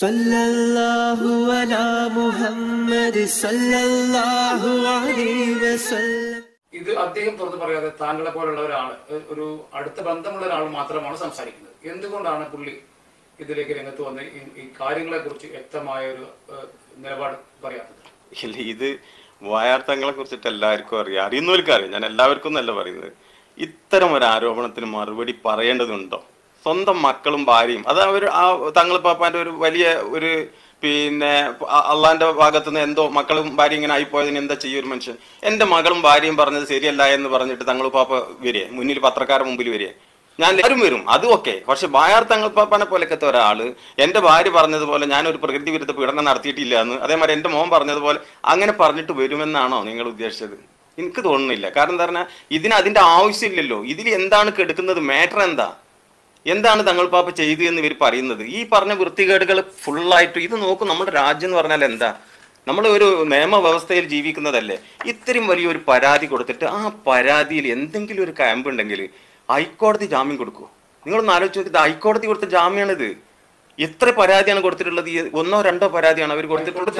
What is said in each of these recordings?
സല്ലല്ലാഹു അലാ മുഹമ്മദ് സല്ലല്ലാഹു അലൈഹി വസല്ലം. ഇത് അദ്ദേഹം തുറന്നു പറയാതെ താങ്കളെ പോലുള്ള ഒരാള്, ഒരു അടുത്ത ബന്ധമുള്ള ഒരാൾ മാത്രമാണ് സംസാരിക്കുന്നത്. എന്തുകൊണ്ടാണ് പുള്ളി ഇതിലേക്ക് രംഗത്ത് വന്ന് ഈ കാര്യങ്ങളെ കുറിച്ച് വ്യക്തമായ ഒരു നിലപാട് പറയാത്തത്? ഇല്ല, ഇത് വയർ തങ്ങളെ കുറിച്ചിട്ട് എല്ലാവർക്കും അറിയാം, അറിയുന്നവർക്ക് അറിയാം. ഞാൻ എല്ലാവർക്കും എന്നല്ല പറയുന്നത്. ഇത്തരം ഒരു ആരോപണത്തിന് മറുപടി പറയേണ്ടതുണ്ടോ? സ്വന്തം മക്കളും ഭാര്യയും, അത് അവർ ആ തങ്ങൾ പാപ്പാന്റെ ഒരു വലിയ ഒരു പിന്നെ അള്ളാന്റെ ഭാഗത്തു നിന്ന് എന്തോ മക്കളും ഭാര്യയും ഇങ്ങനെ ആയിപ്പോയതിന് എന്താ ചെയ്യും ഒരു മനുഷ്യൻ? എന്റെ മകളും ഭാര്യയും പറഞ്ഞത് ശരിയല്ല എന്ന് പറഞ്ഞിട്ട് തങ്ങൾ പാപ്പ വരിക മുന്നിൽ, പത്രക്കാരുടെ മുമ്പിൽ വരിക, ഞാൻ എല്ലാവരും വരും, അതും ഓക്കെ. പക്ഷെ ബായാർ തങ്ങൾ പാപ്പാനെ പോലൊക്കത്തെ ഒരാള് എന്റെ ഭാര്യ പറഞ്ഞതുപോലെ ഞാനൊരു പ്രകൃതി വിരുദ്ധ പീഡനം നടത്തിയിട്ടില്ല എന്ന്, അതേമാതിരി എന്റെ മോൻ പറഞ്ഞതുപോലെ അങ്ങനെ പറഞ്ഞിട്ട് വരുമെന്നാണോ നിങ്ങൾ ഉദ്ദേശിച്ചത്? എനിക്ക് തോന്നുന്നില്ല. കാരണം എന്താ പറഞ്ഞാൽ ഇതിന് അതിന്റെ ആവശ്യമില്ലല്ലോ. ഇതിൽ എന്താണ് കെടുക്കുന്നത്? മാറ്റർ എന്താണ് തങ്ങൾ പാപ്പ ചെയ്തു എന്ന് ഇവർ പറയുന്നത്? ഈ പറഞ്ഞ വൃത്തികേടുകൾ ഫുള്ളായിട്ട് ഇത് നോക്കും. നമ്മുടെ രാജ്യം എന്ന് പറഞ്ഞാൽ എന്താ? നമ്മൾ ഒരു നിയമവ്യവസ്ഥയിൽ ജീവിക്കുന്നതല്ലേ? ഇത്രയും വലിയൊരു പരാതി കൊടുത്തിട്ട് ആ പരാതിയിൽ എന്തെങ്കിലും ഒരു ക്യാമ്പ് ഉണ്ടെങ്കിൽ ഹൈക്കോടതി ജാമ്യം കൊടുക്കൂ. നിങ്ങളൊന്ന് ആലോചിച്ച് നോക്കിയത്, ഹൈക്കോടതി കൊടുത്ത ജാമ്യമാണിത്. എത്ര പരാതിയാണ് കൊടുത്തിട്ടുള്ളത്? ഒന്നോ രണ്ടോ പരാതിയാണ് അവർ കൊടുത്തിട്ടുള്ളത്.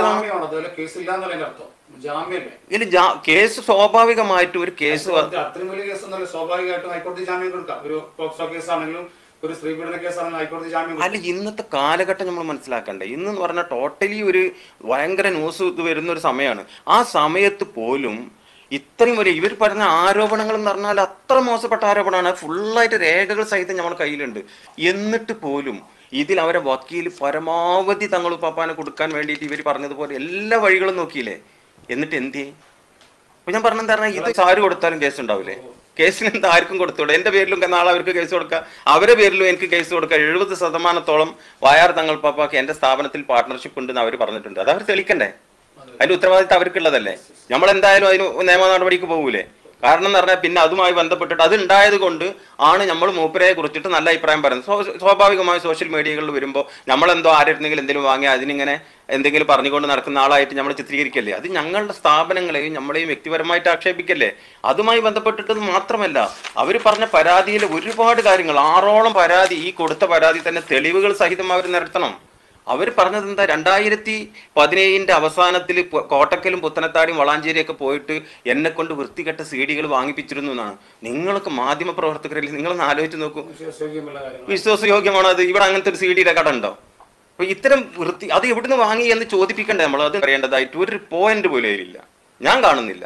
ഇല്ല, കേസ് സ്വാഭാവികമായിട്ടും ഒരു കേസ് അല്ല, ഇന്നത്തെ കാലഘട്ടം നമ്മൾ മനസ്സിലാക്കണ്ടേ? ഇന്ന് പറഞ്ഞാൽ ടോട്ടലി ഒരു ഭയങ്കര ന്യൂസ് ഇത് വരുന്ന ഒരു സമയമാണ്. ആ സമയത്ത് പോലും ഇത്രയും വലിയ ഇവർ പറഞ്ഞ ആരോപണങ്ങൾ എന്ന് പറഞ്ഞാൽ അത്ര മോശപ്പെട്ട ആരോപണമാണ്. ഫുള്ളായിട്ട് രേഖകൾ സഹിതം നമ്മുടെ കയ്യിലുണ്ട്. എന്നിട്ട് പോലും ഇതിൽ അവരെ വക്കീൽ പരമാവധി തങ്ങൾ പാപ്പാനെ കൊടുക്കാൻ വേണ്ടിയിട്ട് ഇവർ പറഞ്ഞതുപോലെ എല്ലാ വഴികളും നോക്കിയില്ലേ? എന്നിട്ട് എന്തിയെ? അപ്പൊ ഞാൻ പറഞ്ഞെന്താ പറഞ്ഞാൽ, ഇത് ആര് കൊടുത്താലും കേസ് ഉണ്ടാവില്ലേ? കേസിന് എന്താ ആർക്കും കൊടുത്തൂടെ? എന്റെ പേരിലും നാളെ അവർക്ക് കേസ് കൊടുക്കാം, അവരുടെ പേരിലും എനിക്ക് കേസ് കൊടുക്കാം. 70% വയർ തങ്ങൾ പാപ്പാക്ക് എന്റെ സ്ഥാപനത്തിൽ പാർട്ട്ണർഷിപ്പ് ഉണ്ടെന്ന് അവർ പറഞ്ഞിട്ടുണ്ട്. അത് അവർ തെളിക്കണ്ടേ? അതിന്റെ ഉത്തരവാദിത്തം അവർക്കുള്ളതല്ലേ? നമ്മളെന്തായാലും അതിന് നിയമ നടപടിക്ക് പോകൂലേ? കാരണം എന്ന് പറഞ്ഞാൽ പിന്നെ അതുമായി ബന്ധപ്പെട്ടിട്ട് അത് ഉണ്ടായത് കൊണ്ട് ആണ് നമ്മൾ മൂപ്പരയെ കുറിച്ചിട്ട് നല്ല അഭിപ്രായം പറയുന്നത്. സ്വാഭാവികമായി സോഷ്യൽ മീഡിയകളിൽ വരുമ്പോൾ നമ്മളെന്തോ ആരെടുത്തെങ്കിലും എന്തെങ്കിലും വാങ്ങി അതിനിങ്ങനെ എന്തെങ്കിലും പറഞ്ഞുകൊണ്ട് നടക്കുന്ന ആളായിട്ട് നമ്മൾ ചിത്രീകരിക്കല്ലേ? അത് ഞങ്ങളുടെ സ്ഥാപനങ്ങളെയും നമ്മളെയും വ്യക്തിപരമായിട്ട് ആക്ഷേപിക്കല്ലേ? അതുമായി ബന്ധപ്പെട്ടിട്ട് മാത്രമല്ല, അവർ പറഞ്ഞ പരാതിയിൽ ഒരുപാട് കാര്യങ്ങൾ, 6ഓളം പരാതി, ഈ കൊടുത്ത പരാതി തന്നെ തെളിവുകൾ സഹിതം അവർ നിരത്തണം. അവർ പറഞ്ഞത് എന്താ? 2017 അവസാനത്തിൽ കോട്ടക്കലും പുത്തനത്താടിയും വളാഞ്ചേരിയൊക്കെ പോയിട്ട് എന്നെ കൊണ്ട് വൃത്തികെട്ട CD-കൾ വാങ്ങിപ്പിച്ചിരുന്നു എന്നാണ്. നിങ്ങൾക്ക് മാധ്യമ പ്രവർത്തകരിൽ നിങ്ങളൊന്ന് ആലോചിച്ച് നോക്കൂ, വിശ്വാസയോഗ്യമാണോ അത്? ഇവിടെ അങ്ങനത്തെ ഒരു CD-യുടെ കട ഉണ്ടോ? അപ്പൊ ഇത്തരം അത് എവിടുന്ന് വാങ്ങി എന്ന് ചോദിപ്പിക്കണ്ടേ നമ്മൾ? അത് അറിയേണ്ടതായിട്ട് ഒരു പോയിന്റ് പോലും അതിലില്ല, ഞാൻ കാണുന്നില്ല.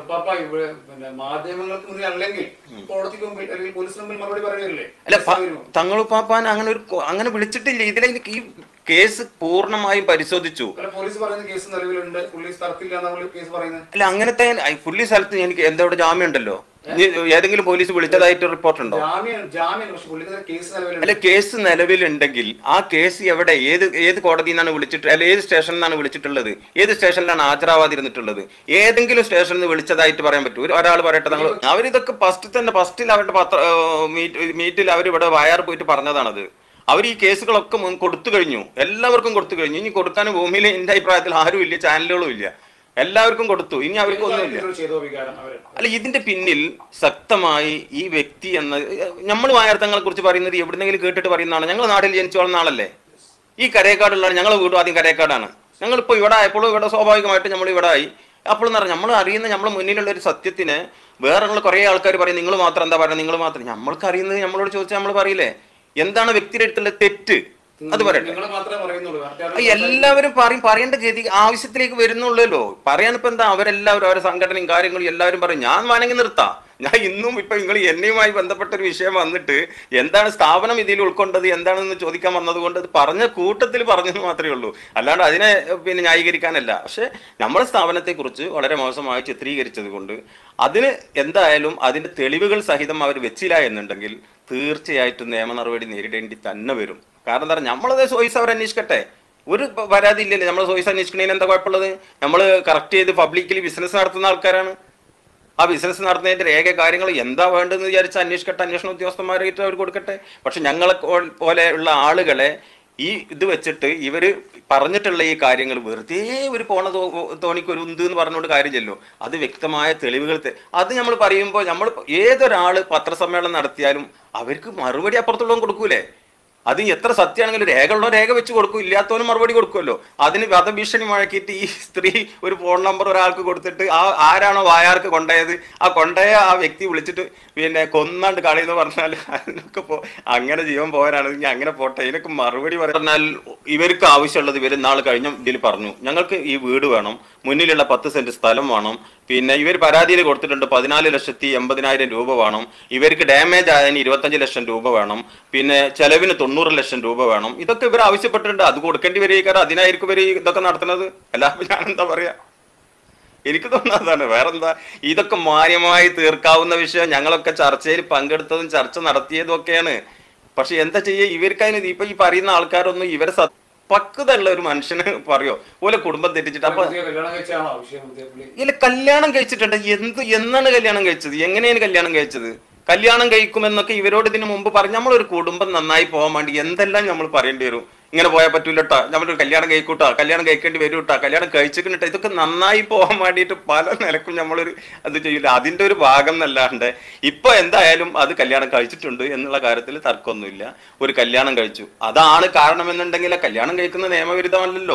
അല്ല, തങ്ങളുപ്പാപ്പാൻ അങ്ങനെ വിളിച്ചിട്ടില്ല. ഇതിലെ ഈ കേസ് പൂർണ്ണമായും പരിശോധിച്ചു. അല്ല, അങ്ങനത്തെ പുള്ളി സ്ഥലത്ത് എനിക്ക് എന്തോടെ ജാമ്യം ഉണ്ടല്ലോ? ഏതെങ്കിലും പോലീസ് വിളിച്ചതായിട്ട് റിപ്പോർട്ട് ഉണ്ടോ? അല്ല, കേസ് നിലവിലുണ്ടെങ്കിൽ ആ കേസ് എവിടെ, ഏത് കോടതിയിൽ നിന്നാണ് വിളിച്ചിട്ട്, അല്ല ഏത് സ്റ്റേഷനിൽ നിന്നാണ് വിളിച്ചിട്ടുള്ളത്? ഏത് സ്റ്റേഷനിലാണ് ഹാജരാവാതിരുന്നിട്ടുള്ളത്? ഏതെങ്കിലും സ്റ്റേഷനിൽ നിന്ന് വിളിച്ചതായിട്ട് പറയാൻ പറ്റൂ? ഒരാൾ പറയട്ടെ. അവരിതൊക്കെ ഫസ്റ്റിൽ അവരുടെ മീറ്റിൽ അവരിവിടെ വയർ പോയിട്ട് പറഞ്ഞതാണത്. അവർ ഈ കേസുകളൊക്കെ കൊടുത്തു കഴിഞ്ഞു, എല്ലാവർക്കും കൊടുത്തു കഴിഞ്ഞു. ഇനി കൊടുക്കാൻ ഭൂമിയിൽ എന്റെ അഭിപ്രായത്തിൽ ആരും ഇല്ല, ചാനലുകളും ഇല്ല, എല്ലാവർക്കും കൊടുത്തു. ഇനി അവർക്ക് ഒന്നുമില്ല. അല്ല, ഇതിന്റെ പിന്നിൽ ശക്തമായി ഈ വ്യക്തി എന്ന, നമ്മൾ വായർത്തങ്ങളെ കുറിച്ച് പറയുന്നത് എവിടെന്നെങ്കിലും കേട്ടിട്ട് പറയുന്നതാണ്. ഞങ്ങൾ നാട്ടിൽ ജനിച്ചു വളർന്ന ആളല്ലേ? ഈ കരേക്കാടുള്ളതാണ്. ഞങ്ങൾ വീടും ആദ്യം കരേക്കാടാണ്. ഞങ്ങളിപ്പോൾ ഇവിടെ ആയപ്പോഴും ഇവിടെ സ്വാഭാവികമായിട്ട് നമ്മൾ ഇവിടെ ആയി. അപ്പോൾ എന്ന് പറഞ്ഞാൽ നമ്മൾ അറിയുന്ന നമ്മളെ മുന്നിലുള്ള ഒരു സത്യത്തിന് വേറെ കുറേ ആൾക്കാർ പറയും നിങ്ങൾ മാത്രം എന്താ പറയുക, നിങ്ങൾ മാത്രം. നമ്മൾക്ക് അറിയുന്നത് നമ്മളോട് ചോദിച്ചാൽ നമ്മൾ പറയില്ലേ? എന്താണ് വ്യക്തിയുടെ അടുത്തുള്ള തെറ്റ്? അത് പറയട്ടെ. എല്ലാവരും പറയേണ്ട ഗതി ആവശ്യത്തിലേക്ക് വരുന്നുള്ളല്ലോ. പറയാനിപ്പോ എന്താ? അവരെല്ലാവരും അവരുടെ സംഘടനയും കാര്യങ്ങളും എല്ലാവരും പറയും. ഞാൻ വേണമെങ്കിൽ നിർത്താം. ഞാൻ ഇന്നും ഇപ്പൊ നിങ്ങൾ എന്നെയുമായി ബന്ധപ്പെട്ട ഒരു വിഷയം വന്നിട്ട് എന്താണ് സ്ഥാപനം ഇതിൽ ഉൾക്കൊണ്ടത് എന്താണെന്ന് ചോദിക്കാൻ വന്നതുകൊണ്ട് അത് പറഞ്ഞ കൂട്ടത്തിൽ പറഞ്ഞെന്ന് മാത്രമേ ഉള്ളൂ, അല്ലാണ്ട് അതിനെ പിന്നെ ന്യായീകരിക്കാനല്ല. പക്ഷെ നമ്മുടെ സ്ഥാപനത്തെ കുറിച്ച് വളരെ മോശമായി ചിത്രീകരിച്ചത് കൊണ്ട് അതിന് എന്തായാലും അതിന്റെ തെളിവുകൾ സഹിതം അവർ വെച്ചില്ല എന്നുണ്ടെങ്കിൽ തീർച്ചയായിട്ടും നിയമ നടപടി നേരിടേണ്ടി തന്നെ വരും. കാരണം എന്താ പറയുക, നമ്മളത് സോയിസ് അവർ അന്വേഷിക്കട്ടെ, ഒരു പരാതി ഇല്ലല്ലേ? നമ്മൾ സോയിസ് അന്വേഷിക്കണേന് എന്താ കുഴപ്പമുള്ളത്? നമ്മൾ കറക്റ്റ് ചെയ്ത് പബ്ലിക്കലി ബിസിനസ് നടത്തുന്ന ആൾക്കാരാണ്. ആ ബിസിനസ് നടത്തുന്നതിന്റെ രേഖ കാര്യങ്ങൾ എന്താ വേണ്ടതെന്ന് വിചാരിച്ച് അന്വേഷിക്കട്ടെ, അന്വേഷണ ഉദ്യോഗസ്ഥന്മാരായിട്ട് അവർ കൊടുക്കട്ടെ. പക്ഷെ ഞങ്ങളെ പോലെയുള്ള ആളുകളെ ഈ ഇത് വെച്ചിട്ട് ഇവർ പറഞ്ഞിട്ടുള്ള ഈ കാര്യങ്ങൾ വെറുതെ ഒരു തോണിക്ക് ഒരു ഉന്ത് എന്ന് പറഞ്ഞുകൊണ്ട് കാര്യമില്ലല്ലോ. അത് വ്യക്തമായ തെളിവുകൾ അത് നമ്മൾ പറയുമ്പോൾ നമ്മൾ ഏതൊരാൾ പത്രസമ്മേളനം നടത്തിയാലും അവർക്ക് മറുപടി അപ്പുറത്തുള്ളവൻ കൊടുക്കൂലേ? അത് എത്ര സത്യമാണെങ്കിലും രേഖ രേഖ വെച്ച് കൊടുക്കും, ഇല്ലാത്തവനും മറുപടി കൊടുക്കുമല്ലോ. അതിന് വധഭീഷണി മുഴക്കിയിട്ട് ഈ സ്ത്രീ ഒരു ഫോൺ നമ്പർ ഒരാൾക്ക് കൊടുത്തിട്ട് ആരാണോ വായാർക്ക് കൊണ്ടുപോയത് ആ കൊണ്ടുപോയ ആ വ്യക്തി വിളിച്ചിട്ട് പിന്നെ കൊന്നാണ്ട് കളിയെന്ന് പറഞ്ഞാൽ അതിനൊക്കെ അങ്ങനെ ജീവൻ പോകാനാണെങ്കിൽ അങ്ങനെ പോട്ടെ. ഇതിനൊക്കെ മറുപടി പറഞ്ഞാൽ ഇവർക്ക് ആവശ്യമുള്ളത് ഇവർ നാളെ കഴിഞ്ഞ ഇതിൽ പറഞ്ഞു, ഞങ്ങൾക്ക് ഈ വീട് വേണം, മുന്നിലുള്ള 10 സെന്റ് സ്ഥലം വേണം, പിന്നെ ഇവർ പരാതിയിൽ കൊടുത്തിട്ടുണ്ട് 14,80,000 രൂപ വേണം, ഇവർക്ക് ഡാമേജ് ആയതിന് 25 ലക്ഷം രൂപ വേണം, പിന്നെ ചെലവിന് 90 ലക്ഷം രൂപ വേണം. ഇതൊക്കെ ഇവർ ആവശ്യപ്പെട്ടിട്ടുണ്ട്. അത് കൊടുക്കേണ്ടി വരിക, അതിനായിരിക്കും ഇവർ ഇതൊക്കെ നടത്തുന്നത്. അല്ല ഞാൻ എന്താ പറയാ, എനിക്ക് തോന്നുന്നതാണ്. വേറെന്താ, ഇതൊക്കെ മാന്യമായി തീർക്കാവുന്ന വിഷയം. ഞങ്ങളൊക്കെ ചർച്ചയിൽ പങ്കെടുത്തതും ചർച്ച നടത്തിയതും ഒക്കെയാണ്. പക്ഷെ എന്താ ചെയ്യുക, ഇവർക്കതിന് ഇപ്പൊ ഈ പറയുന്ന ആൾക്കാരൊന്നും ഇവരെ പക്വതയുള്ള ഒരു മനുഷ്യന് പറയോ പോലെ കുടുംബം തെറ്റിച്ചിട്ട്. അപ്പൊ ഇല്ല, കല്യാണം കഴിച്ചിട്ടുണ്ട്. എന്നാണ് കല്യാണം കഴിച്ചത്, എങ്ങനെയാണ് കല്യാണം കഴിച്ചത്? കല്യാണം കഴിക്കുമെന്നൊക്കെ ഇവരോട് ഇതിനു മുമ്പ് പറഞ്ഞു. നമ്മളൊരു കുടുംബം നന്നായി പോകാൻ വേണ്ടി എന്തെല്ലാം നമ്മൾ പറയേണ്ടി വരും. ഇങ്ങനെ പോയാൽ പറ്റൂലട്ടാ, നമ്മളൊരു കല്യാണം കഴിക്കൂട്ടാ, കല്യാണം കഴിക്കേണ്ടി വരൂട്ടാ, കല്യാണം കഴിച്ചിട്ടാ. ഇതൊക്കെ നന്നായി പോകാൻ വേണ്ടിയിട്ട് പല നിലക്കും നമ്മളൊരു അത് ചെയ്യില്ല. അതിന്റെ ഒരു ഭാഗം എന്നല്ലാണ്ട് ഇപ്പൊ എന്തായാലും അത് കല്യാണം കഴിച്ചിട്ടുണ്ട് എന്നുള്ള കാര്യത്തിൽ തർക്കമൊന്നുമില്ല. ഒരു കല്യാണം കഴിച്ചു, അതാണ് കാരണമെന്നുണ്ടെങ്കിൽ കല്യാണം കഴിക്കുന്ന നിയമവിരുദ്ധമല്ലല്ലോ.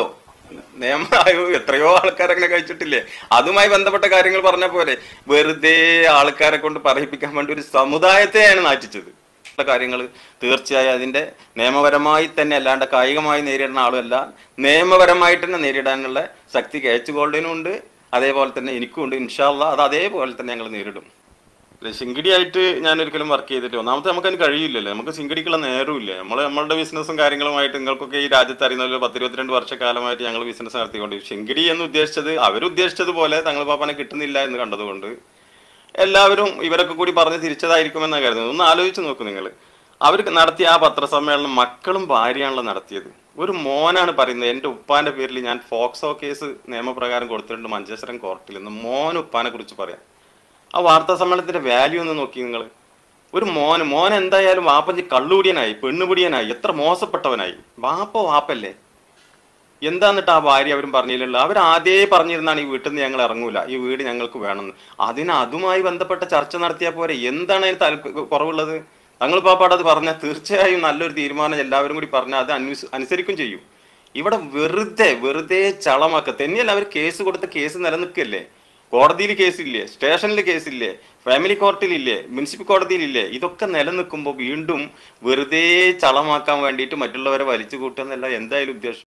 എത്രയോ ആൾക്കാരങ്ങനെ കഴിച്ചിട്ടില്ലേ? അതുമായി ബന്ധപ്പെട്ട കാര്യങ്ങൾ പറഞ്ഞ പോലെ വെറുതെ ആൾക്കാരെ കൊണ്ട് പറയിപ്പിക്കാൻ വേണ്ടി ഒരു സമുദായത്തെയാണ് നാറ്റിച്ചത്. കാര്യങ്ങൾ തീർച്ചയായും അതിന്റെ നിയമപരമായി തന്നെ, അല്ലാണ്ട് കായികമായി നേരിടുന്ന ആളുമല്ല, നിയമപരമായിട്ട് തന്നെ നേരിടാനുള്ള ശക്തി KH ഗോൾഡിനും ഉണ്ട്, അതേപോലെ തന്നെ എനിക്കും ഉണ്ട്. ഇൻഷാ അല്ലാഹ് അത് അതേപോലെ തന്നെ ഞങ്ങൾ നേരിടും. ശിങ്കിടിയായിട്ട് ഞാൻ ഒരിക്കലും വർക്ക് ചെയ്തിട്ട്, ഒന്നാമത്തെ നമുക്കതിന് കഴിയില്ലല്ലോ, നമുക്ക് ശിങ്കിടിക്കുള്ള നേരമില്ല. നമ്മളുടെ ബിസിനസ്സും കാര്യങ്ങളുമായിട്ട് നിങ്ങൾക്കൊക്കെ ഈ രാജ്യത്ത് അറിയുന്ന 10-22 വർഷക്കാലമായിട്ട് ഞങ്ങൾ ബിസിനസ് നടത്തിക്കൊണ്ട്, ശിങ്കിടി എന്ന് ഉദ്ദേശിച്ചത് അവരുദ്ദേശിച്ചതുപോലെ തങ്ങൾ പാപ്പാനെ കിട്ടുന്നില്ല എന്ന് കണ്ടതുകൊണ്ട് എല്ലാവരും ഇവരൊക്കെ കൂടി പറഞ്ഞ് തിരിച്ചതായിരിക്കുമെന്നാണ് കരുതുന്നത്. ഒന്ന് ആലോചിച്ച് നോക്കൂ നിങ്ങൾ, അവർ നടത്തിയ ആ പത്രസമ്മേളനം മക്കളും ഭാര്യയാണല്ലോ നടത്തിയത്. ഒരു മോനാണ് പറയുന്നത്, എൻ്റെ ഉപ്പാന്റെ പേരിൽ ഞാൻ ഫോക്സോ കേസ് നിയമപ്രകാരം കൊടുത്തിട്ടുണ്ട് മഞ്ചേശ്വരം കോർട്ടിൽ നിന്ന്. മോൻ ഉപ്പാനെ കുറിച്ച് പറയാം. ആ വാർത്താ സമ്മേളനത്തിന്റെ വാല്യൂ ഒന്ന് നോക്കി നിങ്ങൾ. ഒരു മോൻ എന്തായാലും വാപ്പഞ്ചി കള്ളുപിടിയനായി, പെണ്ണുപിടിയനായി, എത്ര മോശപ്പെട്ടവനായി. വാപ്പല്ലേ. എന്താന്നിട്ട് ആ ഭാര്യ അവരും പറഞ്ഞില്ലല്ലോ. അവർ ആദ്യമേ പറഞ്ഞിരുന്നാണ് ഈ വീട്ടിൽ നിന്ന് ഞങ്ങൾ ഇറങ്ങൂല, ഈ വീട് ഞങ്ങൾക്ക് വേണമെന്ന്. അതുമായി ബന്ധപ്പെട്ട ചർച്ച നടത്തിയാൽ പോരെ. എന്താണ് അതിന് കുറവുള്ളത്? തങ്ങൾ പാപ്പാട് അത് പറഞ്ഞാൽ തീർച്ചയായും നല്ലൊരു തീരുമാനം എല്ലാവരും കൂടി പറഞ്ഞാൽ അത് അനുസരിക്കും ചെയ്യും. ഇവിടെ വെറുതെ ചളമാക്കുക തന്നെയല്ല. അവർ കേസ് കൊടുത്ത കേസ് നിലനിൽക്കല്ലേ. കോടതിയിൽ കേസില്ലേ, സ്റ്റേഷനിൽ കേസില്ലേ, ഫാമിലി കോർട്ടിലില്ലേ, മുനിസിപ്പൽ കോടതിയിലില്ലേ. ഇതൊക്കെ നിലനിൽക്കുമ്പോൾ വീണ്ടും വെറുതെ ചളമാക്കാൻ വേണ്ടിയിട്ട് മറ്റുള്ളവരെ വലിച്ചു കൂട്ടുക എന്നല്ല എന്തായാലും ഉദ്ദേശം.